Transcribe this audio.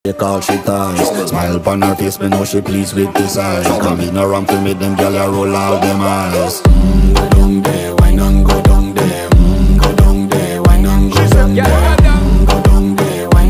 Take all she ties. Smile upon her face, me know she pleased with this eyes. Come in around to meet them, girl, I roll out them eyes.